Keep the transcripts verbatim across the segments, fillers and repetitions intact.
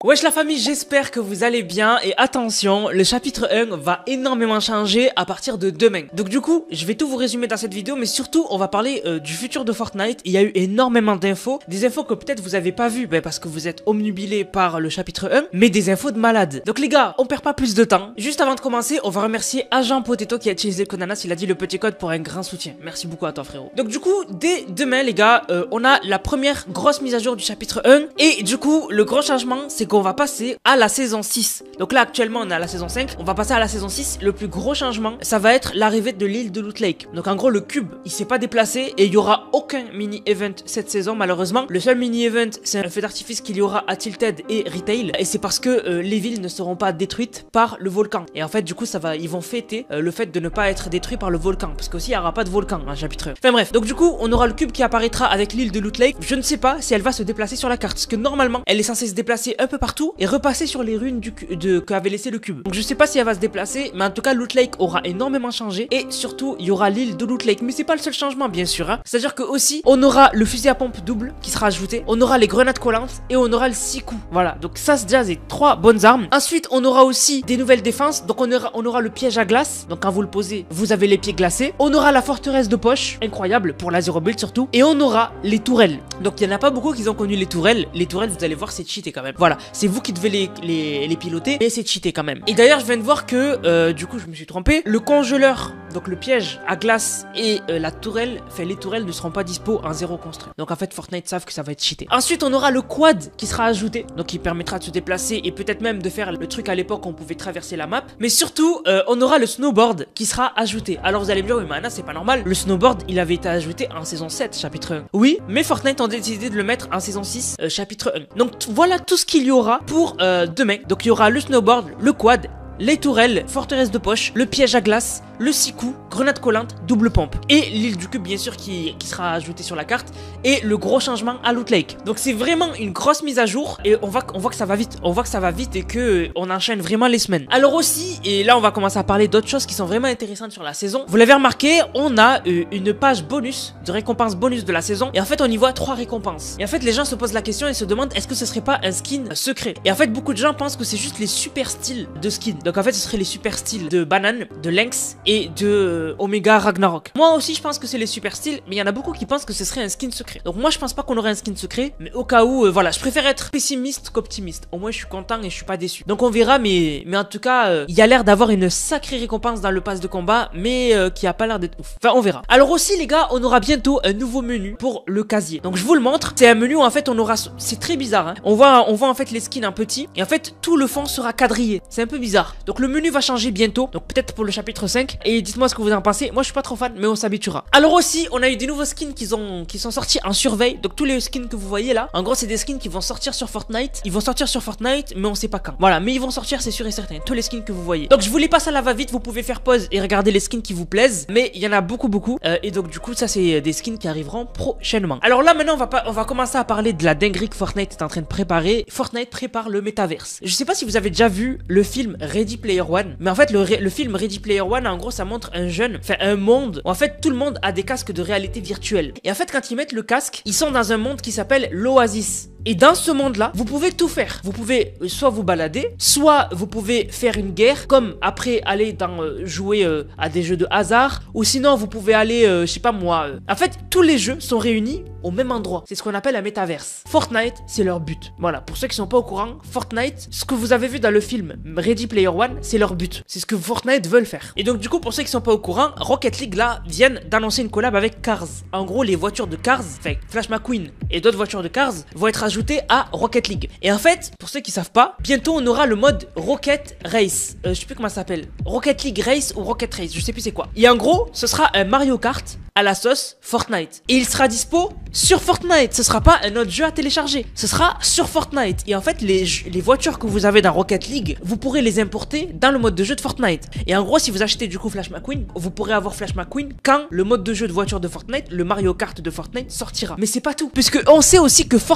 Wesh la famille, j'espère que vous allez bien et attention, le chapitre un va énormément changer à partir de demain. Donc du coup, je vais tout vous résumer dans cette vidéo, mais surtout on va parler euh, du futur de Fortnite. Il y a eu énormément d'infos, des infos que peut-être vous avez pas vues ben, parce que vous êtes omnubilés par le chapitre un, mais des infos de malade. Donc les gars, on perd pas plus de temps. Juste avant de commencer, on va remercier Agent Potato qui a utilisé le code Ananas, il a dit le petit code pour un grand soutien. Merci beaucoup à toi frérot. Donc du coup, dès demain les gars, euh, on a la première grosse mise à jour du chapitre un et du coup, le gros changement c'est qu'on va passer à la saison six. Donc là actuellement on est à la saison cinq, on va passer à la saison six. Le plus gros changement ça va être l'arrivée de l'île de Loot Lake. Donc en gros le cube il s'est pas déplacé et il y aura aucun mini event cette saison malheureusement. Le seul mini event c'est un feu d'artifice qu'il y aura à Tilted et Retail, et c'est parce que euh, les villes ne seront pas détruites par le volcan. Et en fait du coup ça va, ils vont fêter euh, le fait de ne pas être détruit par le volcan, parce qu'aussi il n'y aura pas de volcan en chapitre un. Enfin bref, donc du coup on aura le cube qui apparaîtra avec l'île de Loot Lake. Je ne sais pas si elle va se déplacer sur la carte, parce que normalement elle est censée se déplacer un peu partout et repasser sur les runes du de qu'avait laissé le cube. Donc je sais pas si elle va se déplacer, mais en tout cas Loot Lake aura énormément changé et surtout il y aura l'île de Loot Lake. Mais c'est pas le seul changement bien sûr hein. C'est à dire que aussi on aura le fusil à pompe double qui sera ajouté, on aura les grenades collantes et on aura le six coups. Voilà, donc ça c'est déjà des trois bonnes armes. Ensuite on aura aussi des nouvelles défenses. Donc on aura, on aura le piège à glace, donc quand vous le posez vous avez les pieds glacés. On aura la forteresse de poche, incroyable pour la zéro build surtout, et on aura les tourelles. Donc il y en a pas beaucoup qui ont connu les tourelles. Les tourelles vous allez voir c'est cheaté quand même. Voilà, c'est vous qui devez les, les, les piloter, mais c'est cheaté quand même. Et d'ailleurs je viens de voir que euh, du coup je me suis trompé, le congeleur, donc le piège à glace et euh, la tourelle, enfin les tourelles ne seront pas dispo en zéro construit. Donc en fait Fortnite savent que ça va être cheaté. Ensuite on aura le quad qui sera ajouté, donc qui permettra de se déplacer et peut-être même de faire le truc à l'époque où on pouvait traverser la map. Mais surtout euh, on aura le snowboard qui sera ajouté. Alors vous allez me dire oui mais Anna c'est pas normal, le snowboard il avait été ajouté en saison sept chapitre un. Oui mais Fortnite ont décidé de le mettre en saison six euh, chapitre un. Donc voilà tout ce qu'il y aura pour euh, demain. Donc il y aura le snowboard, le quad, les tourelles, forteresse de poche, le piège à glace, le six coups, grenade collante, double pompe. Et l'île du cube bien sûr qui, qui sera ajoutée sur la carte. Et le gros changement à Loot Lake. Donc c'est vraiment une grosse mise à jour. Et on voit, on voit que ça va vite. On voit que ça va vite et que euh, on enchaîne vraiment les semaines. Alors aussi, et là on va commencer à parler d'autres choses qui sont vraiment intéressantes sur la saison. Vous l'avez remarqué, on a euh, une page bonus, de récompense bonus de la saison. Et en fait on y voit trois récompenses. Et en fait les gens se posent la question et se demandent est-ce que ce serait pas un skin secret. Et en fait beaucoup de gens pensent que c'est juste les super styles de skin. Donc en fait ce serait les super styles de Banane, de Lynx et de euh, Omega Ragnarok. Moi aussi je pense que c'est les super styles, mais il y en a beaucoup qui pensent que ce serait un skin secret. Donc moi je pense pas qu'on aurait un skin secret, mais au cas où, euh, voilà, je préfère être pessimiste qu'optimiste. Au moins je suis content et je suis pas déçu. Donc on verra, mais, mais en tout cas, euh, il y a l'air d'avoir une sacrée récompense dans le pass de combat, mais euh, qui a pas l'air d'être ouf. Enfin on verra. Alors aussi les gars, on aura bientôt un nouveau menu pour le casier. Donc je vous le montre, c'est un menu où en fait on aura, c'est très bizarre hein. On voit, on voit en fait les skins en petit, et en fait tout le fond sera quadrillé. C'est un peu bizarre. Donc le menu va changer bientôt, donc peut-être pour le chapitre cinq, et dites-moi ce que vous en pensez. Moi je suis pas trop fan, mais on s'habituera. Alors aussi on a eu des nouveaux skins qui, ont, qui sont sortis en surveille. Donc tous les skins que vous voyez là, en gros c'est des skins qui vont sortir sur Fortnite. Ils vont sortir sur Fortnite, mais on sait pas quand. Voilà, mais ils vont sortir, c'est sûr et certain, tous les skins que vous voyez. Donc je vous les passe à la va-vite, vous pouvez faire pause et regarder les skins qui vous plaisent, mais il y en a beaucoup beaucoup, euh, et donc du coup ça c'est des skins qui arriveront prochainement. Alors là maintenant on va, pas, on va commencer à parler de la dinguerie que Fortnite est en train de préparer. Fortnite prépare le métaverse. Je sais pas si vous avez déjà vu le film Ready Player One, mais en fait le, le film Ready Player One en gros ça montre un jeune, enfin un monde où en fait tout le monde a des casques de réalité virtuelle. Et en fait quand ils mettent le casque, ils sont dans un monde qui s'appelle l'Oasis. Et dans ce monde-là, vous pouvez tout faire. Vous pouvez euh, soit vous balader, soit vous pouvez faire une guerre, comme après aller dans euh, jouer euh, à des jeux de hasard, ou sinon vous pouvez aller, euh, je sais pas moi. Euh... En fait, tous les jeux sont réunis au même endroit. C'est ce qu'on appelle un métaverse. Fortnite, c'est leur but. Voilà, pour ceux qui sont pas au courant, Fortnite, ce que vous avez vu dans le film Ready Player One, c'est leur but. C'est ce que Fortnite veulent faire. Et donc du coup, pour ceux qui sont pas au courant, Rocket League là viennent d'annoncer une collab avec Cars. En gros, les voitures de Cars, enfin Flash McQueen et d'autres voitures de Cars vont être ajoutées à Rocket League. Et en fait, pour ceux qui savent pas, bientôt on aura le mode Rocket Race. Euh, je sais plus comment ça s'appelle. Rocket League Race ou Rocket Race, je sais plus c'est quoi. Et en gros, ce sera un Mario Kart à la sauce Fortnite. Et il sera dispo sur Fortnite. Ce sera pas un autre jeu à télécharger. Ce sera sur Fortnite. Et en fait, les, les voitures que vous avez dans Rocket League, vous pourrez les importer dans le mode de jeu de Fortnite. Et en gros, si vous achetez du coup Flash McQueen, vous pourrez avoir Flash McQueen quand le mode de jeu de voiture de Fortnite, le Mario Kart de Fortnite sortira. Mais c'est pas tout. Puisque on sait aussi que Fortnite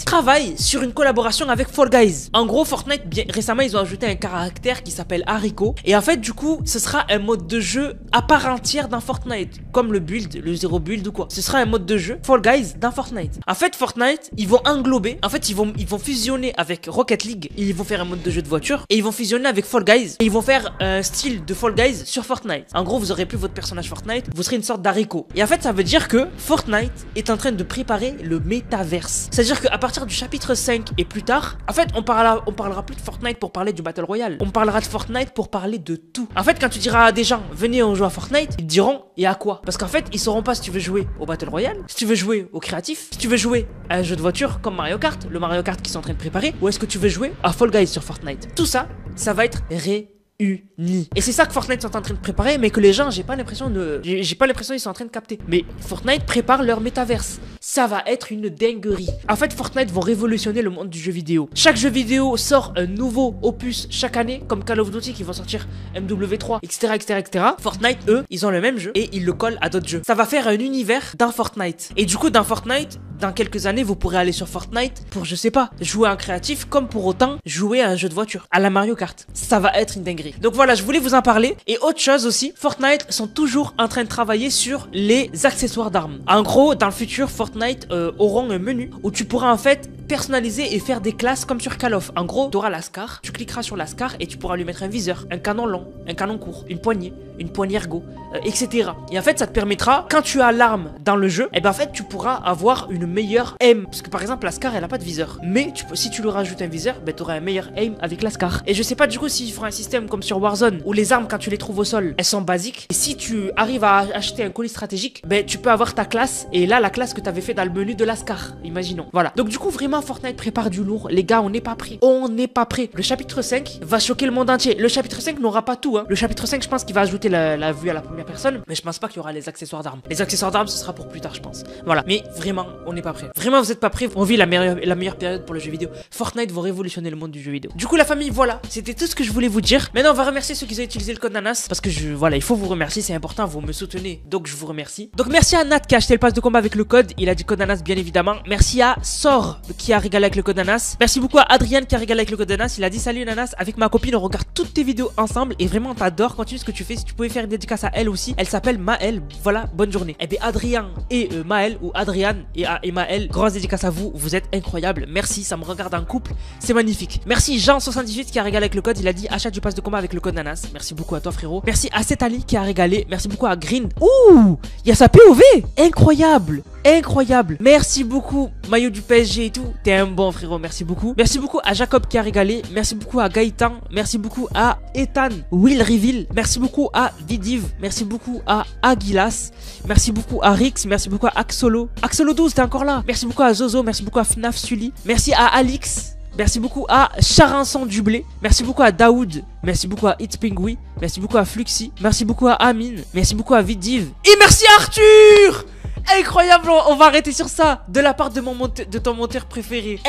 travaillent sur une collaboration avec Fall Guys. En gros, Fortnite, bien récemment, ils ont ajouté un caractère qui s'appelle Haricot. Et en fait, du coup, ce sera un mode de jeu à part entière dans Fortnite. Comme le build, le zéro build ou quoi. Ce sera un mode de jeu Fall Guys dans Fortnite. En fait, Fortnite, ils vont englober, en fait, ils vont, ils vont fusionner avec Rocket League. Ils vont faire un mode de jeu de voiture. Et ils vont fusionner avec Fall Guys. Et ils vont faire un style de Fall Guys sur Fortnite. En gros, vous aurez plus votre personnage Fortnite. Vous serez une sorte d'haricot. Et en fait, ça veut dire que Fortnite est en train de préparer le métaverse. C'est-à-dire qu'à partir du chapitre cinq et plus tard, en fait, on parlera, on parlera plus de Fortnite pour parler du Battle Royale. On parlera de Fortnite pour parler de tout. En fait, quand tu diras à des gens, venez on joue à Fortnite, ils te diront, et à quoi? Parce qu'en fait, ils sauront pas si tu veux jouer au Battle Royale, si tu veux jouer au créatif, si tu veux jouer à un jeu de voiture comme Mario Kart, le Mario Kart qu'ils sont en train de préparer, ou est-ce que tu veux jouer à Fall Guys sur Fortnite. Tout ça, ça va être ré unis. Et c'est ça que Fortnite sont en train de préparer, mais que les gens, j'ai pas l'impression de... J'ai pas l'impression qu'ils sont en train de capter. Mais Fortnite prépare leur métaverse. Ça va être une dinguerie. En fait, Fortnite vont révolutionner le monde du jeu vidéo. Chaque jeu vidéo sort un nouveau opus chaque année, comme Call of Duty qui vont sortir M W trois, et cetera, et cetera, et cetera. Fortnite, eux, ils ont le même jeu et ils le collent à d'autres jeux. Ça va faire un univers dans Fortnite. Et du coup, dans Fortnite, dans quelques années, vous pourrez aller sur Fortnite pour, je sais pas, jouer à un créatif, comme pour autant jouer à un jeu de voiture, à la Mario Kart. Ça va être une dinguerie. Donc voilà, je voulais vous en parler. Et autre chose aussi, Fortnite sont toujours en train de travailler sur les accessoires d'armes. En gros, dans le futur, Fortnite euh, auront un menu où tu pourras en fait personnaliser et faire des classes comme sur Call of. En gros, tu auras la SCAR, tu cliqueras sur la SCAR et tu pourras lui mettre un viseur, un canon long, un canon court, une poignée, une poignée ergo, euh, et cetera. Et en fait, ça te permettra, quand tu as l'arme dans le jeu, et ben en fait, tu pourras avoir une meilleure aim. Parce que par exemple, la SCAR, elle a pas de viseur. Mais tu peux, si tu lui rajoutes un viseur, ben tu auras un meilleur aim avec la SCAR. Et je sais pas du coup s'ils feront un système comme sur Warzone, où les armes, quand tu les trouves au sol, elles sont basiques. Et si tu arrives à acheter un colis stratégique, ben tu peux avoir ta classe. Et là, la classe que tu avais fait dans le menu de la SCAR. Imaginons. Voilà. Donc du coup, vraiment, Fortnite prépare du lourd. Les gars, on n'est pas prêts. On n'est pas prêts. Le chapitre cinq va choquer le monde entier. Le chapitre cinq n'aura pas tout. Hein. Le chapitre cinq, je pense qu'il va ajouter la, la vue à la première personne. Mais je pense pas qu'il y aura les accessoires d'armes. Les accessoires d'armes, ce sera pour plus tard, je pense. Voilà. Mais vraiment, on n'est pas prêts. Vraiment, vous êtes pas prêts. On vit la meilleure, la meilleure période pour le jeu vidéo. Fortnite va révolutionner le monde du jeu vidéo. Du coup, la famille, voilà. C'était tout ce que je voulais vous dire. Maintenant, on va remercier ceux qui ont utilisé le code Nanas. Parce que je, voilà, il faut vous remercier. C'est important. Vous me soutenez. Donc, je vous remercie. Donc, merci à Nat qui a acheté le pass de combat avec le code. Il a dit code Nanas, bien évidemment. Merci à Sor qui a régalé avec le code Nanas. Merci beaucoup à Adrien qui a régalé avec le code Nanas. Il a dit salut Nanas. Avec ma copine, on regarde toutes tes vidéos ensemble. Et vraiment, t'adore. Continue ce que tu fais. Si tu pouvais faire une dédicace à elle aussi. Elle s'appelle Maëlle. Voilà, bonne journée. Et bien, Adrien et euh, Maëlle, ou Adrian et, et Maëlle, grosse dédicace à vous. Vous êtes incroyables. Merci. Ça me regarde en couple. C'est magnifique. Merci Jean soixante-dix-huit qui a régalé avec le code. Il a dit achat du pass de combat avec le code Nanas. Merci beaucoup à toi, frérot. Merci à Setali qui a régalé. Merci beaucoup à Green. Ouh, il y a sa P O V. Incroyable. Incroyable. Merci beaucoup, maillot du P S G et tout. T'es un bon frérot, merci beaucoup. Merci beaucoup à Jacob qui a régalé. Merci beaucoup à Gaëtan. Merci beaucoup à Ethan Will Reveal. Merci beaucoup à Vidiv. Merci beaucoup à Aguilas. Merci beaucoup à Rix. Merci beaucoup à Axolo. Axolo douze, t'es encore là. Merci beaucoup à Zozo. Merci beaucoup à Fnaf Sully. Merci à Alix. Merci beaucoup à Charançon Dublé. Merci beaucoup à Daoud. Merci beaucoup à It's Pingui. Merci beaucoup à Fluxy. Merci beaucoup à Amine. Merci beaucoup à Vidiv. Et merci à Arthur. Incroyable, on va arrêter sur ça. De la part de, mon monte de ton monteur préféré.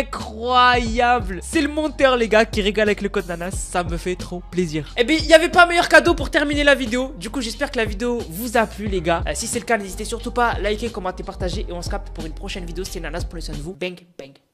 Incroyable. C'est le monteur les gars qui régale avec le code Nanas. Ça me fait trop plaisir. Et bien il n'y avait pas meilleur cadeau pour terminer la vidéo. Du coup j'espère que la vidéo vous a plu les gars. euh, Si c'est le cas n'hésitez surtout pas à liker, commenter, partager. Et on se capte pour une prochaine vidéo. C'était Nanas, prenez soin de vous. Bang bang.